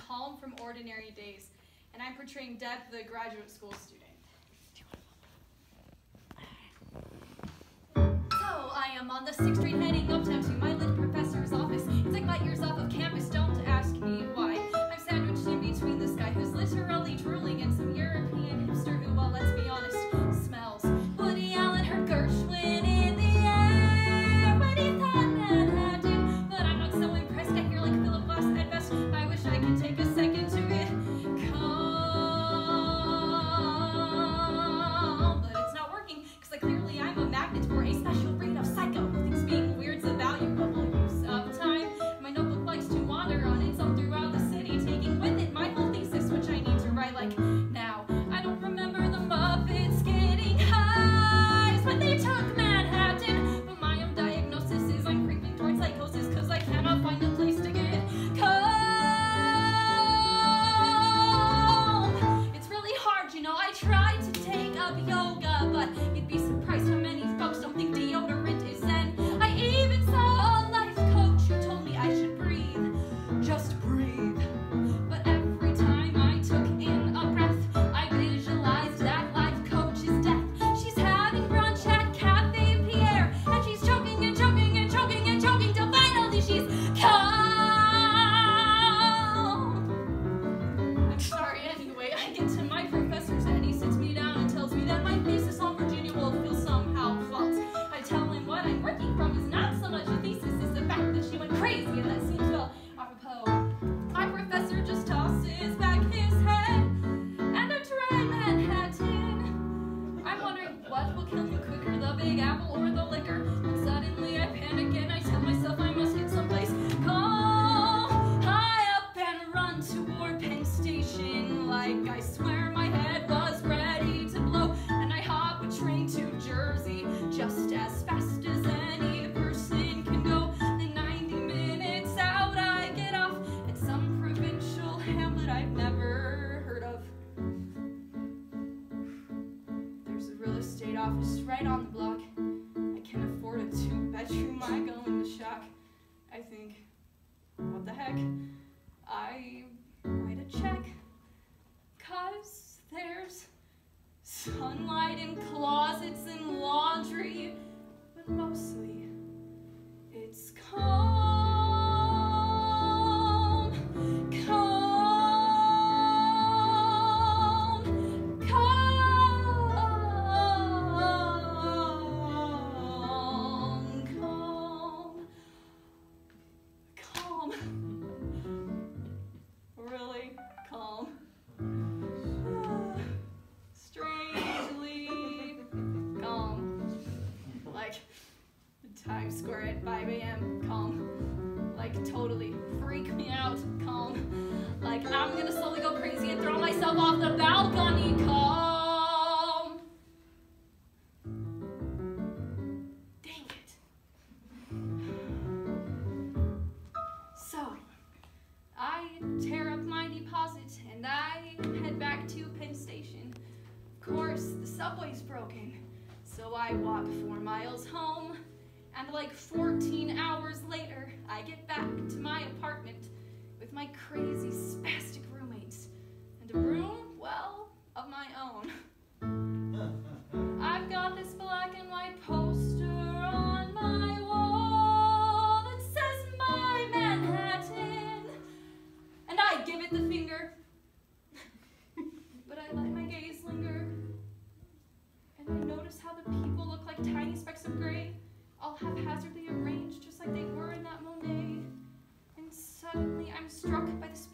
calm from ordinary days, and I'm portraying Deb, the graduate school student. So I am on the 6th Street heading uptown to my lit professor's office. It's like light years off of campus, don't ask me why. I'm sandwiched in between this guy who's literally drooling and some European hipster who, well, let's be honest, smells. Woody Allen heard Gershwin in the air when he thought Manhattan, but I'm not so impressed. I hear like Philip Glass at best. I wish I could take a second to get calm, but it's not working because clearly I'm a magnet for a special breed of psycho who thinks being weird's a valuable use of time. My notebook likes to wander on its own throughout the city, taking with it my whole thesis, which I need to write like now. I don't remember the Muppets getting highs when they took Manhattan, but my own diagnosis is I'm creeping towards psychosis because I cannot find a place to get calm. It's really hard, you know. I tried to take up yoga, but you'd be surprised how many folks don't think deodorant is zen. I even saw a life coach who told me I should breathe, just breathe. But every time I took in a breath, I visualized that life coach's death. She's having brunch at Cafe Pierre, and she's choking and choking and choking and choking till finally she's calm. I'm sorry, anyway, I get to my professor's and he sits me down and tells me that my thesis on Virginia Woolf will somehow false. I tell him what I'm working from is not so much a thesis as the fact that she went crazy, and that seems, well, apropos. My professor just tosses back his head, and I try Manhattan. I'm wondering what will kill me quicker, the Big Apple or the liquor. But suddenly I panic and I tell myself I must hit someplace calm. I up and run toward Penn Station like I swear my head was ready to blow, and I hop a train to Jersey just as fast as any person can go. In 90 minutes out I get off at some provincial hamlet I've never heard of. There's a real estate office right on the block. I can afford a 2-bedroom, I go into shock. I think, what the heck? I write a check, 'cause there's sunlight in closets and laundry, but mostly it's calm, calm, calm, calm, calm, really calm. Strangely calm. Like Times Square at 5 a.m. calm. Like totally freak me out calm. Like I'm gonna slowly go crazy and throw myself off the balcony calm. Dang it. So I tear up my deposit and I head back to Penn Station. Of course, the subway's broken, so I walk 4 miles home, and like 14 hours later, I get back to my apartment with my crazy spastic roommates and a room, well, of my own. I've got this black and white poster on my wall that says my Manhattan, and I give it the finger, but I let my gaze linger, and I notice how the people look like tiny specks of gray, all haphazardly arranged just like they were in that Monet, and suddenly I'm struck by this